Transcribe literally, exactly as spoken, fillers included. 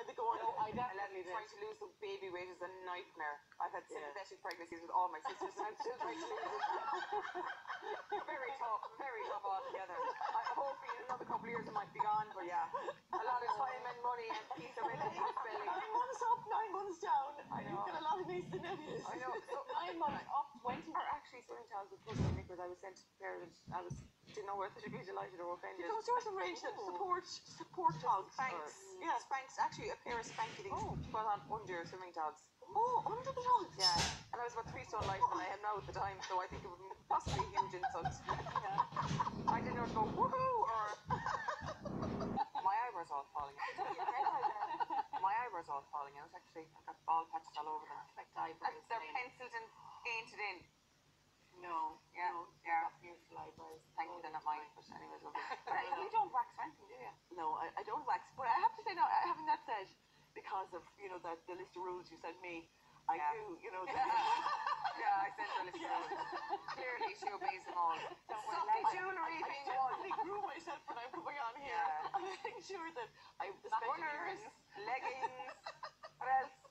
by the corner. No, I definitely did. Trying to lose the baby weight is a nightmare. I've had sympathetic yeah. pregnancies with all my sisters, and I'm still trying to lose it. Very tough, very tough altogether. I, hopefully in another couple of years it might be gone, but yeah, a lot of time and money and peace are in the belly. Nine months up, nine months down. I know. You've got a lot of nieces and nephews. I know. So, Nine months up, twenty. Are actually swimming towels with pussy knickers. I was sent to parents. I was didn't know whether to be delighted or offended. Those sorts of range that support support togs. Spanks. Yeah, Spanks. Actually, a pair of Spanky things. Oh. Put on under your swimming togs. Oh, under the togs. Yeah. And I was about three stone lighter than I am now at the time, so I think it was possibly a huge insult. Yeah. I didn't know to go woohoo or my eyebrows all falling out. My eyebrows all falling out. Actually, I've got bald patches all over them. Perfect eyebrows. They're penciled and painted in. No, yeah, no, yeah. beautiful eyebrows. Thank you, they're not mine, but anyways, lovely. But you don't wax or anything, do you? No, I, I don't wax. But I have to say now, having that said, because of, you know, the, the list of rules you sent me, I yeah. do, you know. The, yeah, I sent her a list of rules. Clearly, she obeys them all. Sucky jewellery being one. I grew myself when I'm coming on here. Yeah. I'm making sure that I have the special leggings, what else?